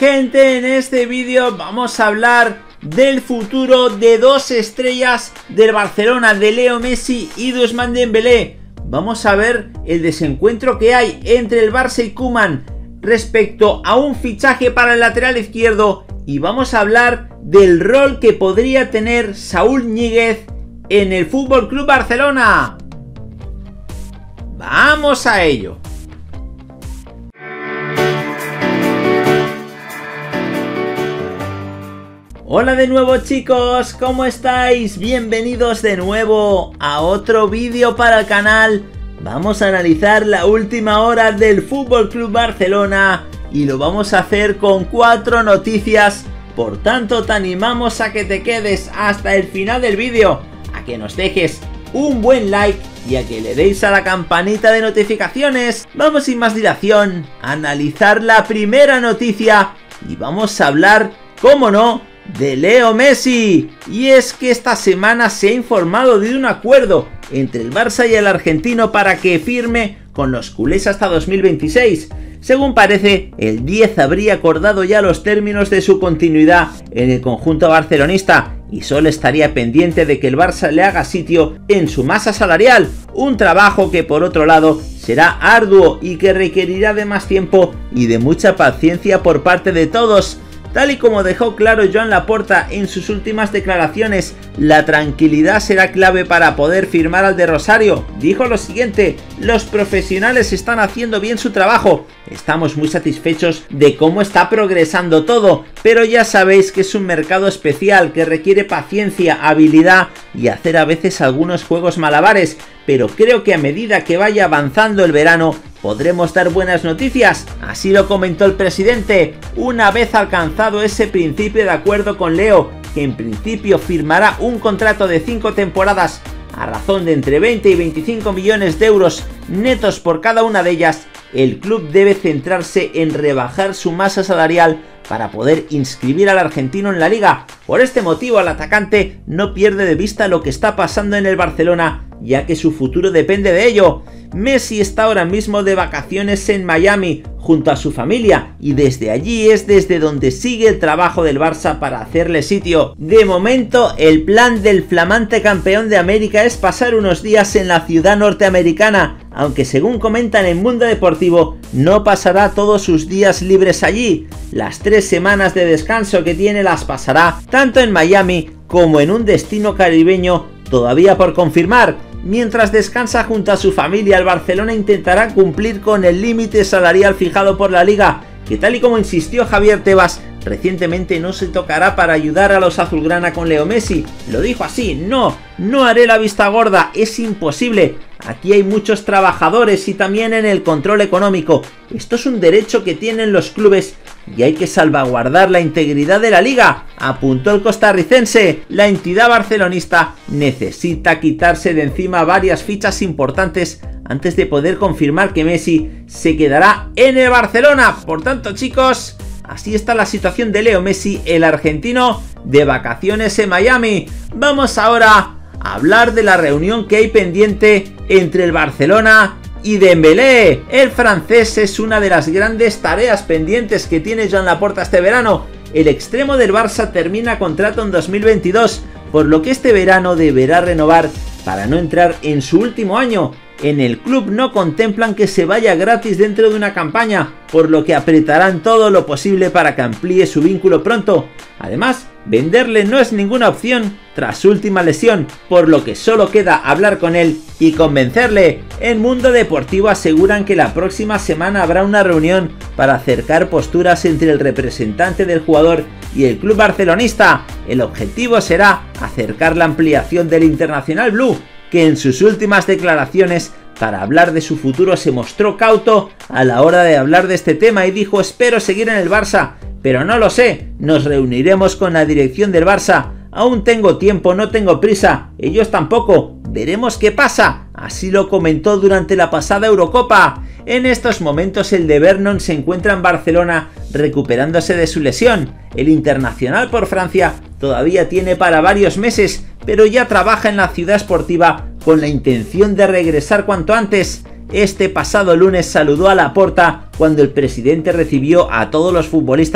Gente, en este vídeo vamos a hablar del futuro de dos estrellas del Barcelona, de Leo Messi y de Ousmane Dembélé. Vamos a ver el desencuentro que hay entre el Barça y Koeman respecto a un fichaje para el lateral izquierdo, y vamos a hablar del rol que podría tener Saúl Ñíguez en el FC Barcelona. ¡Vamos a ello! Hola de nuevo, chicos, ¿cómo estáis? Bienvenidos de nuevo a otro vídeo para el canal. Vamos a analizar la última hora del FC Barcelona y lo vamos a hacer con 4 noticias. Por tanto, te animamos a que te quedes hasta el final del vídeo, a que nos dejes un buen like y a que le deis a la campanita de notificaciones. Vamos sin más dilación a analizar la primera noticia y vamos a hablar, cómo no, de Leo Messi. Y es que esta semana se ha informado de un acuerdo entre el Barça y el argentino para que firme con los culés hasta 2026. Según parece, el 10 habría acordado ya los términos de su continuidad en el conjunto barcelonista y solo estaría pendiente de que el Barça le haga sitio en su masa salarial, un trabajo que por otro lado será arduo y que requerirá de más tiempo y de mucha paciencia por parte de todos. Tal y como dejó claro Joan Laporta en sus últimas declaraciones, la tranquilidad será clave para poder firmar al de Rosario. Dijo lo siguiente: los profesionales están haciendo bien su trabajo, estamos muy satisfechos de cómo está progresando todo, pero ya sabéis que es un mercado especial que requiere paciencia, habilidad y hacer a veces algunos juegos malabares, pero creo que a medida que vaya avanzando el verano podremos dar buenas noticias. Así lo comentó el presidente, una vez alcanzado ese principio de acuerdo con Leo, que en principio firmará un contrato de 5 temporadas a razón de entre 20 y 25 millones de euros netos por cada una de ellas. El club debe centrarse en rebajar su masa salarial para poder inscribir al argentino en la liga. Por este motivo, el atacante no pierde de vista lo que está pasando en el Barcelona, ya que su futuro depende de ello. Messi está ahora mismo de vacaciones en Miami junto a su familia y desde allí es desde donde sigue el trabajo del Barça para hacerle sitio. De momento, el plan del flamante campeón de América es pasar unos días en la ciudad norteamericana, aunque según comentan en Mundo Deportivo, no pasará todos sus días libres allí. Las 3 semanas de descanso que tiene las pasará tanto en Miami como en un destino caribeño todavía por confirmar. Mientras descansa junto a su familia, el Barcelona intentará cumplir con el límite salarial fijado por la liga, que tal y como insistió Javier Tebas recientemente, no se tocará para ayudar a los azulgrana con Leo Messi. Lo dijo así: no haré la vista gorda, es imposible. Aquí hay muchos trabajadores y también en el control económico. Esto es un derecho que tienen los clubes y hay que salvaguardar la integridad de la liga, apuntó el costarricense. La entidad barcelonista necesita quitarse de encima varias fichas importantes antes de poder confirmar que Messi se quedará en el Barcelona. Por tanto, chicos, así está la situación de Leo Messi, el argentino de vacaciones en Miami. Vamos ahora a hablar de la reunión que hay pendiente entre el Barcelona y Dembélé. El francés es una de las grandes tareas pendientes que tiene Joan Laporta este verano. El extremo del Barça termina contrato en 2022, por lo que este verano deberá renovar para no entrar en su último año. En el club no contemplan que se vaya gratis dentro de una campaña, por lo que apretarán todo lo posible para que amplíe su vínculo pronto. Además, venderle no es ninguna opción tras su última lesión, por lo que solo queda hablar con él y convencerle. En Mundo Deportivo aseguran que la próxima semana habrá una reunión para acercar posturas entre el representante del jugador y el club barcelonista. El objetivo será acercar la ampliación del internacional blue, que en sus últimas declaraciones para hablar de su futuro se mostró cauto a la hora de hablar de este tema y dijo: espero seguir en el Barça, pero no lo sé, nos reuniremos con la dirección del Barça, aún tengo tiempo, no tengo prisa, ellos tampoco, veremos qué pasa. Así lo comentó durante la pasada Eurocopa. En estos momentos el de Vernon se encuentra en Barcelona recuperándose de su lesión. El internacional por Francia todavía tiene para varios meses, pero ya trabaja en la ciudad esportiva con la intención de regresar cuanto antes. Este pasado lunes saludó a Laporta cuando el presidente recibió a todos los futbolistas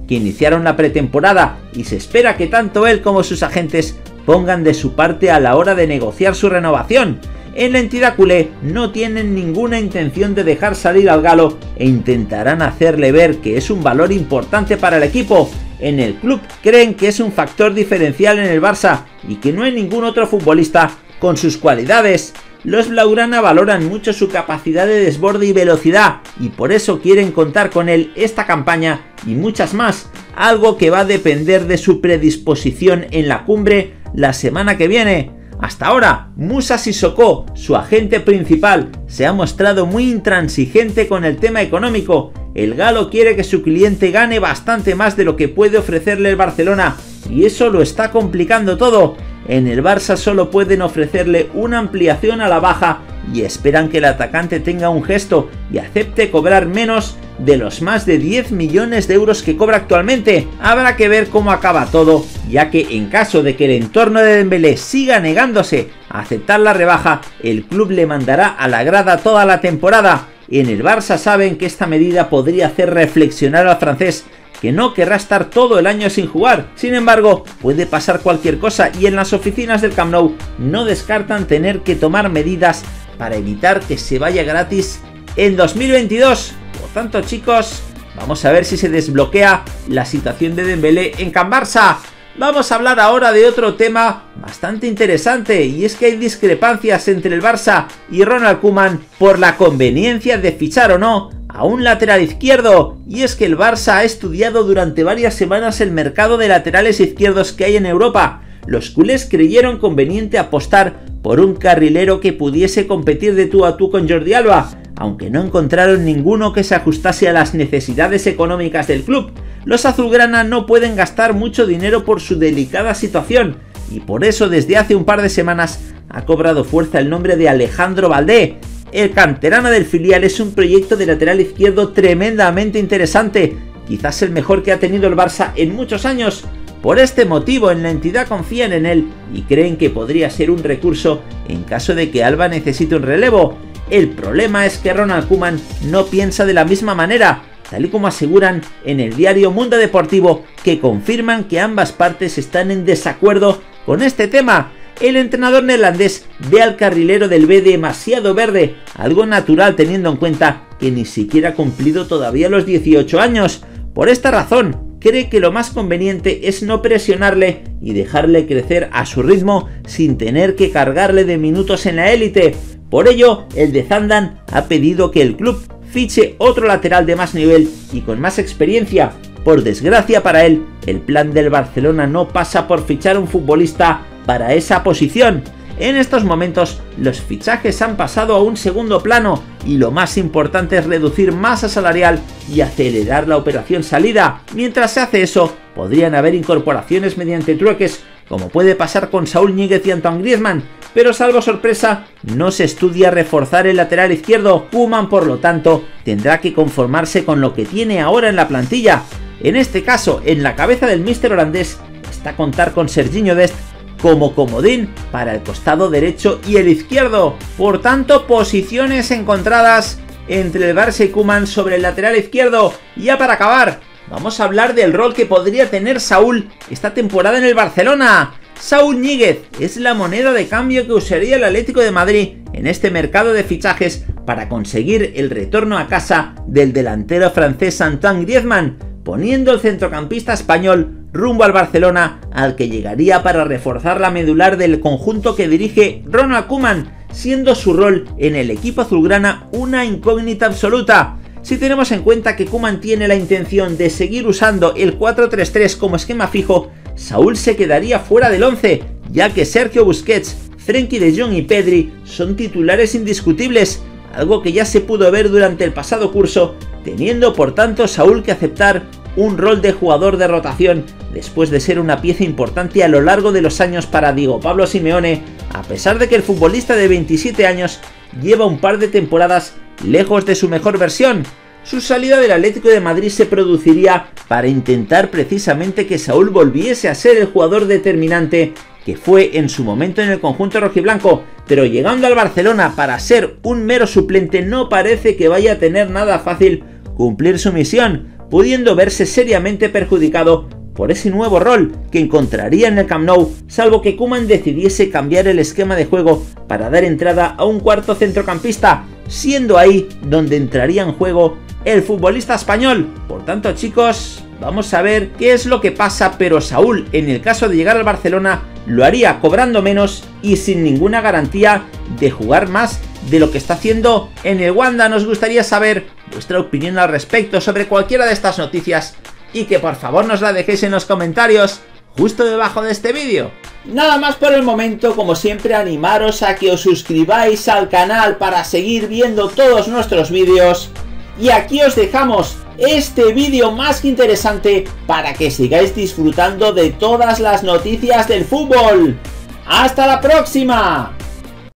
que iniciaron la pretemporada y se espera que tanto él como sus agentes pongan de su parte a la hora de negociar su renovación. En la entidad culé no tienen ninguna intención de dejar salir al galo e intentarán hacerle ver que es un valor importante para el equipo. En el club creen que es un factor diferencial en el Barça y que no hay ningún otro futbolista con sus cualidades. Los blaugrana valoran mucho su capacidad de desborde y velocidad y por eso quieren contar con él esta campaña y muchas más, algo que va a depender de su predisposición en la cumbre la semana que viene. Hasta ahora, Moussa Sissoko, su agente principal, se ha mostrado muy intransigente con el tema económico. El galo quiere que su cliente gane bastante más de lo que puede ofrecerle el Barcelona y eso lo está complicando todo. En el Barça solo pueden ofrecerle una ampliación a la baja y esperan que el atacante tenga un gesto y acepte cobrar menos de los más de 10 millones de euros que cobra actualmente. Habrá que ver cómo acaba todo, ya que en caso de que el entorno de Dembélé siga negándose a aceptar la rebaja, el club le mandará a la grada toda la temporada. En el Barça saben que esta medida podría hacer reflexionar al francés, que no querrá estar todo el año sin jugar. Sin embargo, puede pasar cualquier cosa y en las oficinas del Camp Nou no descartan tener que tomar medidas para evitar que se vaya gratis en 2022. Por tanto, chicos, vamos a ver si se desbloquea la situación de Dembélé en Can Barça. Vamos a hablar ahora de otro tema bastante interesante y es que hay discrepancias entre el Barça y Ronald Koeman por la conveniencia de fichar o no a un lateral izquierdo, y es que el Barça ha estudiado durante varias semanas el mercado de laterales izquierdos que hay en Europa. Los culés creyeron conveniente apostar por un carrilero que pudiese competir de tú a tú con Jordi Alba, aunque no encontraron ninguno que se ajustase a las necesidades económicas del club. Los azulgrana no pueden gastar mucho dinero por su delicada situación, y por eso desde hace un par de semanas ha cobrado fuerza el nombre de Alejandro Baldé. El canterano del filial es un proyecto de lateral izquierdo tremendamente interesante, quizás el mejor que ha tenido el Barça en muchos años. Por este motivo en la entidad confían en él y creen que podría ser un recurso en caso de que Alba necesite un relevo. El problema es que Ronald Koeman no piensa de la misma manera, tal y como aseguran en el diario Mundo Deportivo, que confirman que ambas partes están en desacuerdo con este tema. El entrenador neerlandés ve al carrilero del B demasiado verde, algo natural teniendo en cuenta que ni siquiera ha cumplido todavía los 18 años. Por esta razón, cree que lo más conveniente es no presionarle y dejarle crecer a su ritmo sin tener que cargarle de minutos en la élite. Por ello, el de Zandan ha pedido que el club fiche otro lateral de más nivel y con más experiencia. Por desgracia para él, el plan del Barcelona no pasa por fichar un futbolista para esa posición. En estos momentos los fichajes han pasado a un segundo plano y lo más importante es reducir masa salarial y acelerar la operación salida. Mientras se hace eso, podrían haber incorporaciones mediante trueques, como puede pasar con Saúl Ñíguez y Antoine Griezmann, pero salvo sorpresa, no se estudia reforzar el lateral izquierdo. Koeman, por lo tanto, tendrá que conformarse con lo que tiene ahora en la plantilla. En este caso, en la cabeza del míster holandés está contar con Serginho Dest como comodín para el costado derecho y el izquierdo. Por tanto, posiciones encontradas entre el Barça y Koeman sobre el lateral izquierdo. Y ya para acabar, vamos a hablar del rol que podría tener Saúl esta temporada en el Barcelona. Saúl Ñíguez es la moneda de cambio que usaría el Atlético de Madrid en este mercado de fichajes para conseguir el retorno a casa del delantero francés Antoine Griezmann, poniendo el centrocampista español rumbo al Barcelona, al que llegaría para reforzar la medular del conjunto que dirige Ronald Koeman, siendo su rol en el equipo azulgrana una incógnita absoluta. Si tenemos en cuenta que Koeman tiene la intención de seguir usando el 4-3-3 como esquema fijo, Saúl se quedaría fuera del 11, ya que Sergio Busquets, Frenkie de Jong y Pedri son titulares indiscutibles, algo que ya se pudo ver durante el pasado curso, teniendo por tanto Saúl que aceptar un rol de jugador de rotación después de ser una pieza importante a lo largo de los años para Diego Pablo Simeone, a pesar de que el futbolista de 27 años lleva un par de temporadas lejos de su mejor versión. Su salida del Atlético de Madrid se produciría para intentar precisamente que Saúl volviese a ser el jugador determinante que fue en su momento en el conjunto rojiblanco, pero llegando al Barcelona para ser un mero suplente no parece que vaya a tener nada fácil cumplir su misión. pudiendo verse seriamente perjudicado por ese nuevo rol que encontraría en el Camp Nou, salvo que Koeman decidiese cambiar el esquema de juego para dar entrada a un cuarto centrocampista, siendo ahí donde entraría en juego el futbolista español. Por tanto, chicos, vamos a ver qué es lo que pasa, pero Saúl, en el caso de llegar al Barcelona, lo haría cobrando menos y sin ninguna garantía de jugar más de lo que está haciendo en el Wanda. Nos gustaría saber vuestra opinión al respecto sobre cualquiera de estas noticias y que por favor nos la dejéis en los comentarios justo debajo de este vídeo. Nada más por el momento, como siempre animaros a que os suscribáis al canal para seguir viendo todos nuestros vídeos. Y aquí os dejamos este vídeo más que interesante para que sigáis disfrutando de todas las noticias del fútbol. ¡Hasta la próxima!